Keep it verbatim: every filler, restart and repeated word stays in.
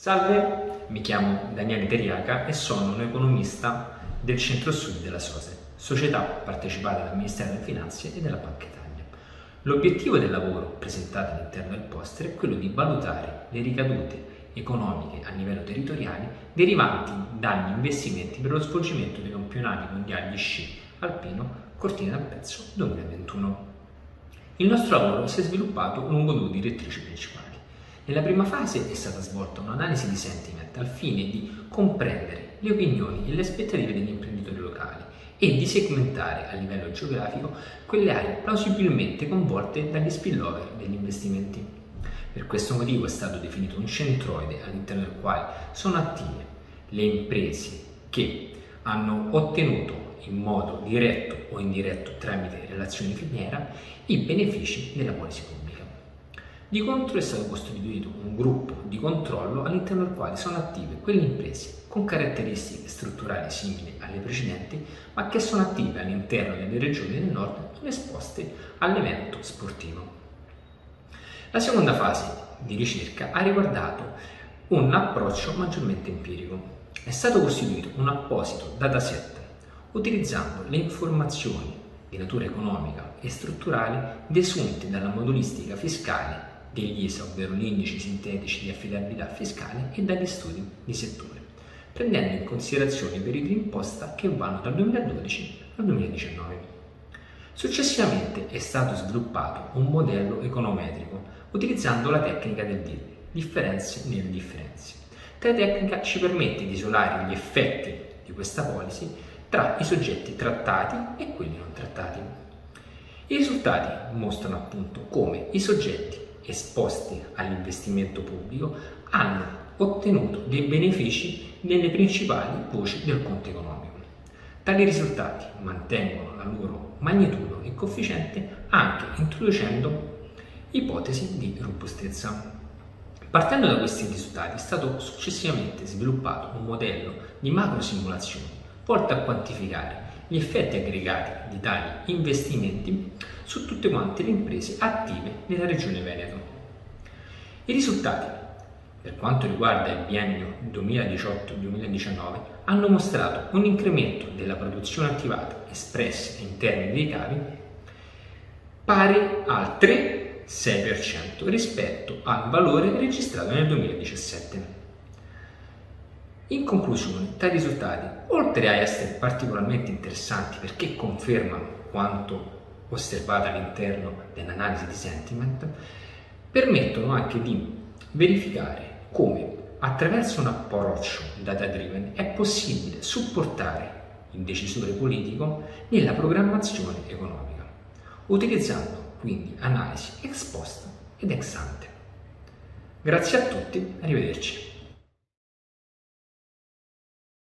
Salve, mi chiamo Daniele Teriaca e sono un economista del Centro-Sud della SOSE, società partecipata dal Ministero delle Finanze e della Banca Italia. L'obiettivo del lavoro presentato all'interno del poster è quello di valutare le ricadute economiche a livello territoriale derivanti dagli investimenti per lo svolgimento dei campionati mondiali di sci alpino Cortina d'Ampezzo duemilaventuno. Il nostro lavoro si è sviluppato lungo due direttrici principali. Nella prima fase è stata svolta un'analisi di sentiment al fine di comprendere le opinioni e le aspettative degli imprenditori locali e di segmentare a livello geografico quelle aree plausibilmente coinvolte dagli spillover degli investimenti. Per questo motivo è stato definito un centroide all'interno del quale sono attive le imprese che hanno ottenuto in modo diretto o indiretto tramite relazioni filiera i benefici della policy pubblica. Di contro è stato costituito un gruppo di controllo all'interno del quale sono attive quelle imprese con caratteristiche strutturali simili alle precedenti, ma che sono attive all'interno delle regioni del nord non esposte all'evento sportivo. La seconda fase di ricerca ha riguardato un approccio maggiormente empirico. È stato costituito un apposito dataset utilizzando le informazioni di natura economica e strutturale desunte dalla modulistica fiscale degli I S A, ovvero gli indici sintetici di affidabilità fiscale, e dagli studi di settore, prendendo in considerazione i periodi di imposta che vanno dal duemiladodici al duemiladiciannove. Successivamente è stato sviluppato un modello econometrico utilizzando la tecnica del D I R, differenze nelle differenze. Tale tecnica ci permette di isolare gli effetti di questa policy tra i soggetti trattati e quelli non trattati. I risultati mostrano appunto come i soggetti esposti all'investimento pubblico hanno ottenuto dei benefici nelle principali voci del conto economico. Tali risultati mantengono la loro magnitudo e coefficiente anche introducendo ipotesi di robustezza. Partendo da questi risultati è stato successivamente sviluppato un modello di macro simulazioni volto a quantificare gli effetti aggregati di tali investimenti su tutte quante le imprese attive nella regione Veneto. I risultati, per quanto riguarda il biennio duemiladiciotto duemiladiciannove, hanno mostrato un incremento della produzione attivata espressa in termini di ricavi pari al tre virgola sei per cento rispetto al valore registrato nel duemiladiciassette. In conclusione, tali risultati, oltre a essere particolarmente interessanti perché confermano quanto osservato all'interno dell'analisi di sentiment, permettono anche di verificare come attraverso un approccio data driven è possibile supportare il decisore politico nella programmazione economica, utilizzando quindi analisi ex post ed ex ante. Grazie a tutti, arrivederci.